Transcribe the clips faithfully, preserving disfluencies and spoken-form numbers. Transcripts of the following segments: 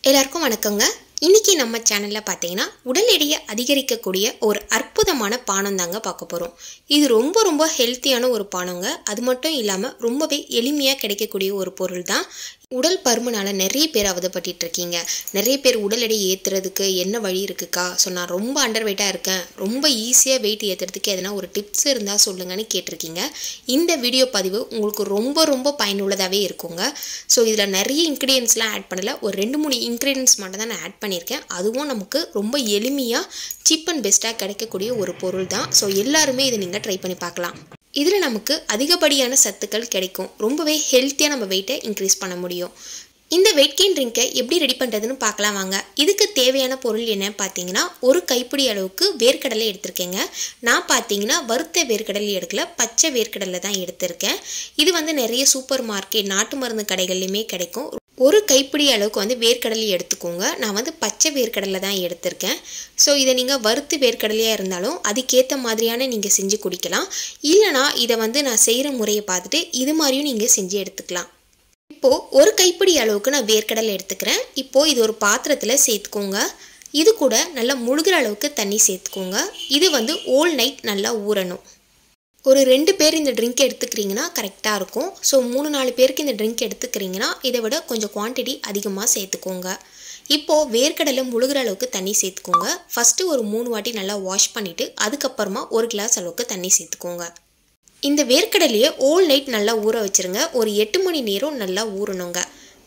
எல்லாருக்கும் வணக்கங்க. இன்னைக்கு நம்ம சேனல்ல பார்த்தீங்கன்னா உடல் எடையை அதிகரிக்கக்கூடிய ஒரு அற்புதமான பானம் தாங்க பார்க்க போகிறோம். இது ரொம்ப ரொம்ப ஹெல்த்தியான ஒரு பானங்க. அது மட்டும் இல்லாமல் ரொம்பவே எளிமையாக கிடைக்கக்கூடிய ஒரு பொருள் தான். உடல் பருமனால் நிறைய பேர் அவதப்பட்டு இருக்கீங்க. நிறைய பேர் உடல் எடை ஏற்றுறதுக்கு என்ன வழி இருக்குக்கா, ஸோ நான் ரொம்ப அண்டர் வெயிட்டாக இருக்கேன், ரொம்ப ஈஸியாக வெயிட் ஏற்றுறதுக்கு எதனா ஒரு டிப்ஸ் இருந்தால் சொல்லுங்கன்னு கேட்டிருக்கீங்க. இந்த வீடியோ பதிவு உங்களுக்கு ரொம்ப ரொம்ப பயனுள்ளதாகவே இருக்குங்க. ஸோ இதில் நிறைய இன்க்ரீடியன்ஸ்லாம் ஆட் பண்ணல, ஒரு ரெண்டு மூணு இன்க்ரீடியன்ஸ் மட்டும் தான் நான் ஆட் பண்ணியிருக்கேன். அதுவும் நமக்கு ரொம்ப எளிமையாக சீப் அண்ட் பெஸ்ட்டாக கிடைக்கக்கூடிய ஒரு பொருள் தான். ஸோ எல்லாருமே இதை நீங்கள் ட்ரை பண்ணி பார்க்கலாம். இதில் நமக்கு அதிகப்படியான சத்துக்கள் கிடைக்கும். ரொம்பவே ஹெல்த்தியாக நம்ம வெயிட்டை இன்க்ரீஸ் பண்ண முடியும். இந்த வெயிட் கெயின் ட்ரிங்கை எப்படி ரெடி பண்ணுறதுன்னு பார்க்கலாம் வாங்க. இதுக்கு தேவையான பொருள் என்ன பார்த்தீங்கன்னா, ஒரு கைப்பிடி அளவுக்கு வேர்க்கடலை எடுத்திருக்கேங்க. நான் பார்த்தீங்கன்னா வறுத்த வேர்க்கடலை எடுக்கல, பச்சை வேர்க்கடலை தான் எடுத்திருக்கேன். இது வந்து நிறைய சூப்பர் மார்க்கெட் நாட்டு மருந்து கடைகள்லையுமே கிடைக்கும். ஒரு கைப்பிடி அளவுக்கு வந்து வேர்க்கடலை எடுத்துக்கோங்க. நான் வந்து பச்சை வேர்க்கடலை தான் எடுத்திருக்கேன். ஸோ இதை நீங்கள் வறுத்து வேர்க்கடலையாக இருந்தாலும் அதுக்கேற்ற மாதிரியான நீங்கள் செஞ்சு குடிக்கலாம். இல்லைனா இதை வந்து நான் செய்கிற முறையை பார்த்துட்டு இது மாதிரியும் நீங்கள் செஞ்சு எடுத்துக்கலாம். இப்போது ஒரு கைப்பிடி அளவுக்கு நான் வேர்க்கடலை எடுத்துக்கிறேன். இப்போது இது ஒரு பாத்திரத்தில் சேர்த்துக்கோங்க. இது கூட நல்லா முழுகிற அளவுக்கு தண்ணி சேர்த்துக்கோங்க. இது வந்து ஓல் நைட் நல்லா ஊறணும். ஒரு ரெண்டு பேர் இந்த ட்ரிங்க் எடுத்துக்கிறீங்கன்னா கரெக்டாக இருக்கும். ஸோ மூணு நாலு பேருக்கு இந்த ட்ரிங்க் எடுத்துக்கிறீங்கன்னா இதை விட கொஞ்சம் குவான்டிட்டி அதிகமாக சேர்த்துக்கோங்க. இப்போது வேர்க்கடலை முழுகிற அளவுக்கு தண்ணி சேர்த்துக்கோங்க. ஃபஸ்ட்டு ஒரு மூணு வாட்டி நல்லா வாஷ் பண்ணிவிட்டு அதுக்கப்புறமா ஒரு கிளாஸ் அளவுக்கு தண்ணி சேர்த்துக்கோங்க. இந்த வேர்க்கடலையை ஓல் நைட் நல்லா ஊற வச்சுருங்க. ஒரு எட்டு மணி நேரம் நல்லா ஊறணுங்க.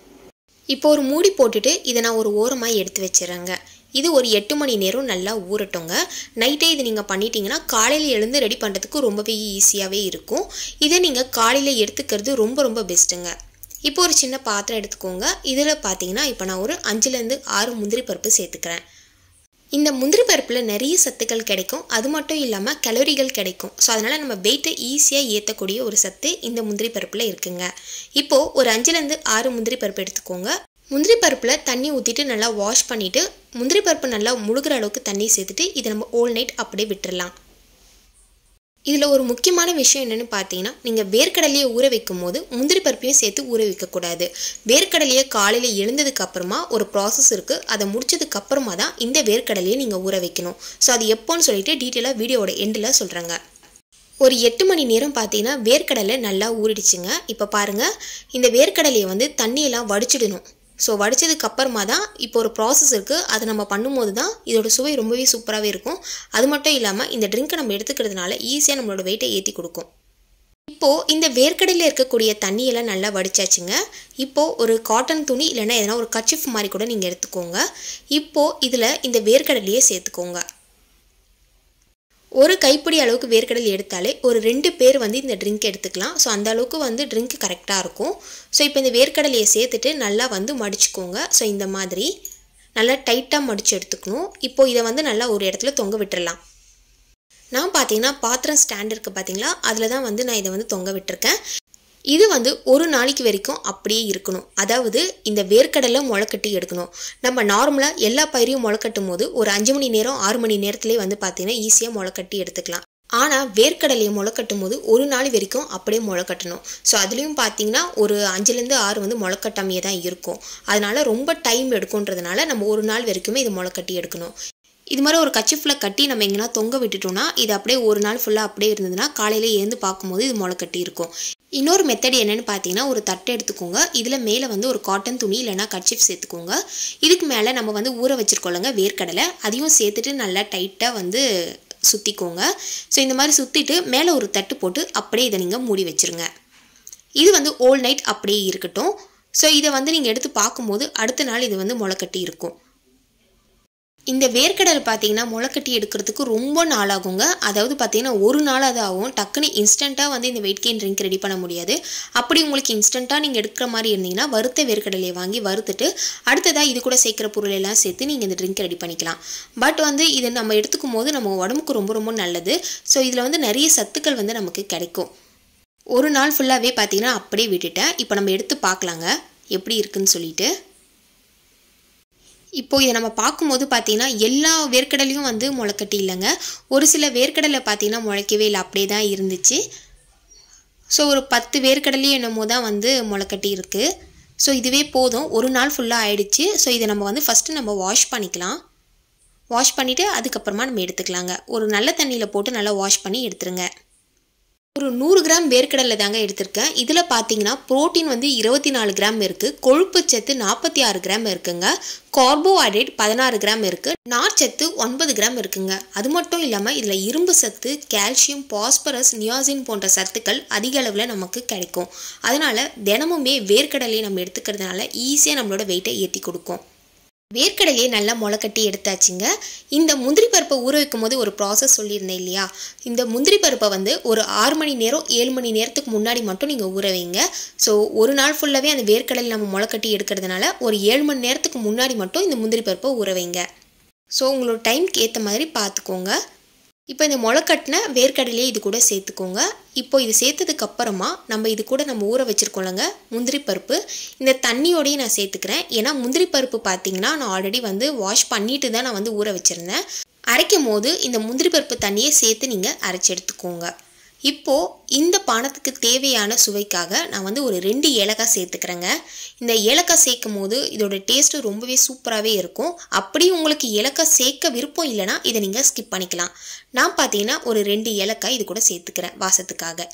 இப்போ ஒரு மூடி போட்டுட்டு இதை நான் ஒரு ஓரமாக எடுத்து வச்சுறேங்க. இது ஒரு எட்டு மணி நேரம் நல்லா ஊறட்டுங்க. நைட்டே இது நீங்கள் பண்ணிட்டீங்கன்னா காலையில் எழுந்து ரெடி பண்ணுறதுக்கு ரொம்பவே ஈஸியாகவே இருக்கும். இதை நீங்கள் காலையில் எடுத்துக்கிறது ரொம்ப ரொம்ப பெஸ்ட்டுங்க. இப்போ ஒரு சின்ன பாத்திரம் எடுத்துக்கோங்க. இதில் பார்த்தீங்கன்னா இப்போ நான் ஒரு அஞ்சுலேருந்து ஆறு முந்திரி பருப்பு சேர்த்துக்கிறேன். இந்த முந்திரி பருப்பில் நிறைய சத்துக்கள் கிடைக்கும். அது மட்டும் இல்லாமல் கலோரிகள் கிடைக்கும். ஸோ அதனால் நம்ம வெயிட்டை ஈஸியாக ஏற்றக்கூடிய ஒரு சத்து இந்த முந்திரி பருப்பில் இருக்குங்க. இப்போது ஒரு அஞ்சுலேருந்து ஆறு முந்திரி பருப்பு எடுத்துக்கோங்க. முந்திரி பருப்பில் தண்ணி ஊற்றிட்டு நல்லா வாஷ் பண்ணிவிட்டு முந்திரி பருப்பு நல்லா முழுகிற அளவுக்கு தண்ணி சேர்த்துட்டு இதை நம்ம ஓல் நைட் அப்படியே விட்டுடலாம். இதில் ஒரு முக்கியமான விஷயம் என்னென்னு பார்த்தீங்கன்னா, நீங்கள் வேர்க்கடலையை ஊற வைக்கும் போது முந்திரி பருப்பையும் சேர்த்து ஊற வைக்கக்கூடாது. வேர்க்கடலையை காலையில் எழுந்ததுக்கு அப்புறமா ஒரு ப்ராசஸ் இருக்குது. அதை முடிச்சதுக்கு அப்புறமா தான் இந்த வேர்க்கடலையை நீங்கள் ஊற வைக்கணும். ஸோ அது எப்போன்னு சொல்லிட்டு டீட்டெயிலாக வீடியோவோட எண்டில் சொல்கிறேங்க. ஒரு எட்டு மணி நேரம் பார்த்தீங்கன்னா வேர்க்கடலை நல்லா ஊறிடுச்சுங்க. இப்போ பாருங்கள், இந்த வேர்க்கடலையை வந்து தண்ணியெல்லாம் வடிச்சிடணும். ஸோ வடித்ததுக்கு அப்புறமா தான் இப்போ ஒரு ப்ராசஸ் இருக்குது. அதை நம்ம பண்ணும்போது தான் இதோட சுவை ரொம்பவே சூப்பராகவே இருக்கும். அது மட்டும் இல்லாமல் இந்த ட்ரிங்க்கை நம்ம எடுத்துக்கிறதுனால ஈஸியாக நம்மளோட வெயிட்டை ஏற்றி கொடுக்கும். இப்போது இந்த வேர்க்கடையில் இருக்கக்கூடிய தண்ணியெல்லாம் நல்லா வடிச்சாச்சுங்க. இப்போது ஒரு காட்டன் துணி இல்லைன்னா எதனா ஒரு கர்ச்சீஃப் மாதிரி கூட நீங்கள் எடுத்துக்கோங்க. இப்போது இதில் இந்த வேர்க்கடலையே சேர்த்துக்கோங்க. ஒரு கைப்பிடி அளவுக்கு வேர்க்கடலை எடுத்தாலே ஒரு ரெண்டு பேர் வந்து இந்த ட்ரிங்க் எடுத்துக்கலாம். ஸோ அந்த அளவுக்கு வந்து ட்ரிங்க் கரெக்டாக இருக்கும். ஸோ இப்போ இந்த வேர்க்கடலையை சேர்த்துட்டு நல்லா வந்து மடிச்சுக்கோங்க. ஸோ இந்த மாதிரி நல்லா டைட்டாக மடித்து எடுத்துக்கணும். இப்போது இதை வந்து நல்லா ஒரு இடத்துல தொங்க விட்டுடலாம். நான் பார்த்தீங்கன்னா பாத்திரம் ஸ்டாண்ட் இருக்குது பார்த்தீங்களா, அதில் தான் வந்து நான் இதை வந்து தொங்க விட்டுருக்கேன். இது வந்து ஒரு நாளைக்கு வரைக்கும் அப்படியே இருக்கணும். அதாவது இந்த வேர்க்கடலை முளைக்கட்டி எடுக்கணும். நம்ம நார்மலாக எல்லா பயிரையும் முளைக்கட்டும் போது ஒரு அஞ்சு மணி நேரம் ஆறு மணி நேரத்துலேயே வந்து பார்த்தீங்கன்னா ஈஸியாக முளைக்கட்டி எடுத்துக்கலாம். ஆனால் வேர்க்கடலையை முளைக்கட்டும் போது ஒரு நாள் வரைக்கும் அப்படியே முளைக்கட்டணும். ஸோ அதுலேயும் பார்த்தீங்கன்னா ஒரு அஞ்சுலேருந்து ஆறு வந்து முளைக்கட்டாமையே தான் இருக்கும். அதனால் ரொம்ப டைம் எடுக்குன்றதுனால நம்ம ஒரு நாள் வரைக்குமே இது முளைக்கட்டி எடுக்கணும். இது மாதிரி ஒரு கர்ச்சீஃபில் கட்டி நம்ம எங்கன்னா தொங்க விட்டுட்டோம்னா இது அப்படியே ஒரு நாள் ஃபுல்லாக அப்படியே இருந்ததுன்னா காலையில் எழுந்து பார்க்கும்போது இது முளைக்கட்டி இருக்கும். இன்னொரு மெத்தட் என்னென்னு பார்த்தீங்கன்னா, ஒரு தட்டை எடுத்துக்கோங்க. இதில் மேலே வந்து ஒரு காட்டன் துணி இல்லைனா கர்ச்சீஃப் சேர்த்துக்கோங்க. இதுக்கு மேலே நம்ம வந்து ஊற வச்சுருக்கோங்க வேர்க்கடலை, அதையும் சேர்த்துட்டு நல்லா டைட்டாக வந்து சுற்றிக்கோங்க. ஸோ இந்த மாதிரி சுற்றிட்டு மேலே ஒரு தட்டு போட்டு அப்படியே இதை நீங்கள் மூடி வச்சுருங்க. இது வந்து ஓல் நைட் அப்படியே இருக்கட்டும். ஸோ இதை வந்து நீங்கள் எடுத்து பார்க்கும்போது அடுத்த நாள் இது வந்து முளைக்கட்டி இருக்கும். இந்த வேர்க்கடலை பார்த்தீங்கன்னா முளைக்கட்டி எடுக்கிறதுக்கு ரொம்ப நாளாகுங்க. அதாவது பார்த்தீங்கன்னா ஒரு நாள் அது ஆகும். டக்குன்னு இன்ஸ்டண்ட்டாக வந்து இந்த வெயிட் கெயின் ட்ரிங்க் ரெடி பண்ண முடியாது. அப்படி உங்களுக்கு இன்ஸ்டண்ட்டாக நீங்கள் எடுக்கிற மாதிரி இருந்தீங்கன்னா வறுத்த வேர்க்கடலையை வாங்கி வறுத்துட்டு அடுத்ததாக இது கூட சேர்க்குற பொருள் எல்லாம் சேர்த்து நீங்கள் இந்த ட்ரிங்க் ரெடி பண்ணிக்கலாம். பட் வந்து இதை நம்ம எடுத்துக்கும் போது நம்ம உடம்புக்கு ரொம்ப ரொம்ப நல்லது. ஸோ இதில் வந்து நிறைய சத்துக்கள் வந்து நமக்கு கிடைக்கும். ஒரு நாள் ஃபுல்லாகவே பார்த்தீங்கன்னா அப்படியே விட்டுட்டேன். இப்போ நம்ம எடுத்து பார்க்கலாங்க எப்படி இருக்குன்னு சொல்லிட்டு. இப்போது இதை நம்ம பார்க்கும்போது பார்த்தீங்கன்னா எல்லா வேர்க்கடலையும் வந்து முளைக்கட்டி இல்லைங்க. ஒரு சில வேர்க்கடலை பார்த்தீங்கன்னா முளைக்கவே இல்லை, அப்படியே தான் இருந்துச்சு. ஸோ ஒரு பத்து வேர்க்கடலையும் என்னமோ தான் வந்து முளைக்கட்டி இருக்குது. ஸோ இதுவே போதும், ஒரு நாள் ஃபுல்லாக ஆயிடுச்சு. ஸோ இதை நம்ம வந்து ஃபஸ்ட்டு நம்ம வாஷ் பண்ணிக்கலாம். வாஷ் பண்ணிவிட்டு அதுக்கப்புறமா நம்ம எடுத்துக்கலாங்க. ஒரு நல்ல தண்ணியில் போட்டு நல்லா வாஷ் பண்ணி எடுத்துருங்க. ஒரு நூறு கிராம் வேர்க்கடலை தாங்க எடுத்திருக்கேன். இதில் பார்த்தீங்கன்னா புரோட்டீன் வந்து இருபத்தி நாலு கிராம் இருக்குது, கொழுப்பு சத்து நாற்பத்தி ஆறு கிராம் இருக்குங்க, கார்போஹைட்ரேட் பதினாறு கிராம் இருக்குது, நார்ச்சத்து ஒன்பது கிராம் இருக்குங்க. அது மட்டும் இல்லாமல் இதில் இரும்பு சத்து, கால்சியம், பாஸ்பரஸ், நியாசின் போன்ற சத்துக்கள் அதிக அளவில் நமக்கு கிடைக்கும். அதனால் தினமுமே வேர்க்கடலையை நம்ம எடுத்துக்கிறதுனால ஈஸியாக நம்மளோட வெயிட்டை ஏற்றி கொடுக்கும். வேர்க்கடலையே நல்லா முளைக்கட்டி எடுத்தாச்சுங்க. இந்த முந்திரி பருப்பை ஊற வைக்கும் போது ஒரு ப்ராசஸ் சொல்லியிருந்தேன் இல்லையா, இந்த முந்திரி பருப்பை வந்து ஒரு ஆறு மணி நேரம் ஏழு மணி நேரத்துக்கு முன்னாடி மட்டும் நீங்கள் ஊற வைங்க. ஸோ ஒரு நாள் ஃபுல்லாகவே அந்த வேர்க்கடலை நம்ம முளைக்கட்டி எடுக்கிறதுனால ஒரு ஏழு மணி நேரத்துக்கு முன்னாடி மட்டும் இந்த முந்திரி பருப்பை ஊற வைங்க. ஸோ உங்களோட டைம்க்கு ஏற்ற மாதிரி பார்த்துக்கோங்க. இப்போ இந்த முளைக்கட்டின வேர்க்கடலையே இது கூட சேர்த்துக்கோங்க. இப்போ இது சேர்த்ததுக்கப்புறமா நம்ம இது கூட நம்ம ஊற வச்சுருக்கோம்லங்க முந்திரி பருப்பு, இந்த தண்ணியோடையும் நான் சேர்த்துக்கிறேன். ஏன்னா முந்திரி பருப்பு பார்த்திங்கன்னா நான் ஆல்ரெடி வந்து வாஷ் பண்ணிட்டு தான் நான் வந்து ஊற வச்சுருந்தேன். அரைக்கும் போது இந்த முந்திரி பருப்பு தண்ணியை சேர்த்து நீங்கள் அரைச்சி எடுத்துக்கோங்க. இப்போது இந்த பானத்துக்கு தேவையான சுவைக்காக நான் வந்து ஒரு ரெண்டு ஏலக்காய் சேர்த்துக்கிறேங்க. இந்த ஏலக்காய் சேர்க்கும் போது இதோட டேஸ்ட்டு ரொம்பவே சூப்பராகவே இருக்கும். அப்படி உங்களுக்கு ஏலக்காய் சேர்க்க விருப்பம் இல்லைனா இதை நீங்கள் ஸ்கிப் பண்ணிக்கலாம். நான் பார்த்தீங்கன்னா ஒரு ரெண்டு ஏலக்காய் இது கூட சேர்த்துக்கிறேன் வாசத்துக்காக.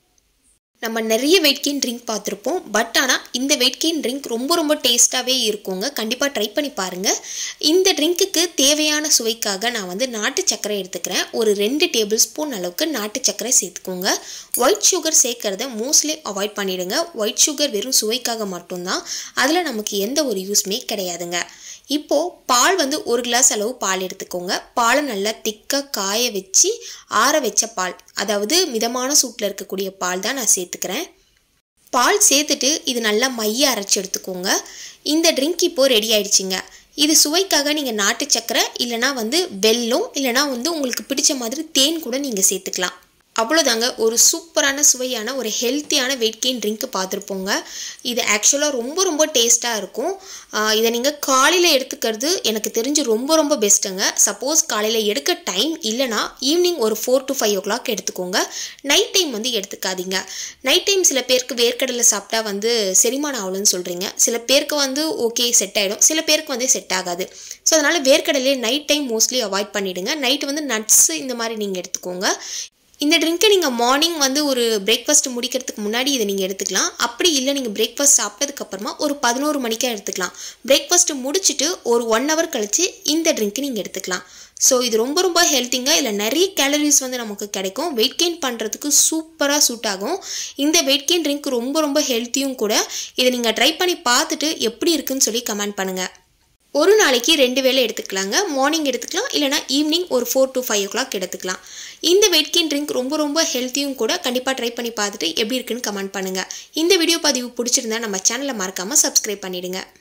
நம்ம நிறைய வெயிட் கெயின் ட்ரிங்க் பார்த்துருப்போம், பட் ஆனால் இந்த வெயிட் கெயின் ட்ரிங்க் ரொம்ப ரொம்ப டேஸ்ட்டாகவே இருக்குங்க. கண்டிப்பாக ட்ரை பண்ணி பாருங்கள். இந்த ட்ரிங்க்குக்கு தேவையான சுவைக்காக நான் வந்து நாட்டு சர்க்கரை எடுத்துக்கிறேன். ஒரு ரெண்டு டேபிள் ஸ்பூன் அளவுக்கு நாட்டு சர்க்கரை சேர்த்துக்கோங்க. ஒயிட் சுகர் சேர்க்கறத மோஸ்ட்லி அவாய்ட் பண்ணிவிடுங்க. ஒயிட் சுகர் வெறும் சுவைக்காக மட்டும்தான், அதில் நமக்கு எந்த ஒரு யூஸ்மே கிடையாதுங்க. இப்போது பால் வந்து ஒரு கிளாஸ் அளவு பால் எடுத்துக்கோங்க. பாலை நல்லா திக்காக காய வச்சு ஆற வச்ச பால், அதாவது மிதமான சூட்டில் இருக்கக்கூடிய பால் தான் நான் சேர்த்துக்கிறேன். பால் சேர்த்துட்டு இது நல்லா மைய அரைச்சி எடுத்துக்கோங்க. இந்த ட்ரிங்க் இப்போது ரெடி ஆயிடுச்சுங்க. இது சுவைக்காக நீங்கள் நாட்டு சக்கரை இல்லைனா வந்து வெல்லம் இல்லைனா வந்து உங்களுக்கு பிடிச்ச மாதிரி தேன் கூட நீங்கள் சேர்த்துக்கலாம். அவ்வளோதாங்க, ஒரு சூப்பரான சுவையான ஒரு ஹெல்த்தியான வெயிட் கெயின் ட்ரிங்க்கு பார்த்துருப்போங்க. இது ஆக்சுவலாக ரொம்ப ரொம்ப டேஸ்ட்டாக இருக்கும். இதை நீங்கள் காலையில் எடுத்துக்கிறது எனக்கு தெரிஞ்சு ரொம்ப ரொம்ப பெஸ்ட்டுங்க. சப்போஸ் காலையில் எடுக்க டைம் இல்லைனா ஈவினிங் ஒரு four to five o'clock எடுத்துக்கோங்க. நைட் டைம் வந்து எடுத்துக்காதீங்க. நைட் டைம் சில பேருக்கு வேர்க்கடலை சாப்பிட்டா வந்து செரிமானம் ஆகலன்னு சொல்கிறீங்க, சில பேருக்கு வந்து ஓகே செட் ஆகிடும், சில பேருக்கு வந்து செட் ஆகாது. ஸோ அதனால் வேர்க்கடலையே நைட் டைம் மோஸ்ட்லி அவாய்ட் பண்ணிவிடுங்க. நைட்டு வந்து நட்ஸு இந்த மாதிரி நீங்கள் எடுத்துக்கோங்க. இந்த ட்ரிங்க்கை நீங்கள் மார்னிங் வந்து ஒரு பிரேக்ஃபாஸ்ட் முடிக்கிறதுக்கு முன்னாடி இதை நீங்கள் எடுத்துக்கலாம். அப்படி இல்லை நீங்கள் பிரேக்ஃபாஸ்ட் சாப்பிட்டதுக்கப்புறமா ஒரு பதினோரு மணிக்காக எடுத்துக்கலாம். பிரேக்ஃபாஸ்ட்டு முடிச்சுட்டு ஒரு ஒன் ஹவர் கழித்து இந்த ட்ரிங்க்கு நீங்கள் எடுத்துக்கலாம். ஸோ இது ரொம்ப ரொம்ப ஹெல்த்திங்க. இதில் நிறைய கேலரிஸ் வந்து நமக்கு கிடைக்கும். வெயிட் கெயின் பண்ணுறதுக்கு சூப்பராக சூட் ஆகும். இந்த வெயிட் கெயின் ட்ரிங்க் ரொம்ப ரொம்ப ஹெல்த்தியும் கூட. இதை நீங்கள் ட்ரை பண்ணி பார்த்துட்டு எப்படி இருக்குன்னு சொல்லி கமெண்ட் பண்ணுங்கள். ஒரு நாளைக்கு ரெண்டு வேளை எடுத்துக்கலாங்க. மார்னிங் எடுத்துக்கலாம், இல்லைனா ஈவினிங் ஒரு four to five o'clock எடுத்துக்கலாம். இந்த வெயிட் கெயின் ட்ரிங்க் ரொம்ப ரொம்ப ஹெல்த்தியும் கூட. கண்டிப்பாக ட்ரை பண்ணி பார்த்துட்டு எப்படி இருக்குன்னு கமெண்ட் பண்ணுங்கள். இந்த வீடியோ பதிவு பிடிச்சிருந்தா நம்ம சேனலை மறக்காமல் சப்ஸ்கிரைப் பண்ணிவிடுங்க.